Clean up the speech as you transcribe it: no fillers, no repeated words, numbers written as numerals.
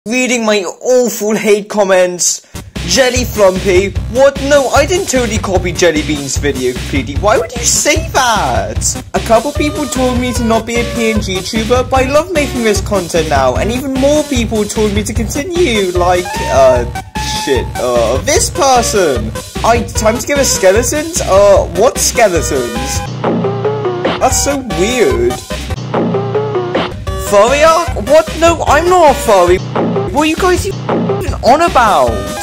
Reading my awful hate comments. Jelly Flumpy. What? No, I didn't totally copy Jellybean's video completely. Why would you say that? A couple people told me to not be a PNG tuber, but I love making this content now. And even more people told me to continue, like, this person. Time to give us skeletons? What skeletons? That's so weird. Furry arc? What? No, I'm not a furry. What are you guys even on about?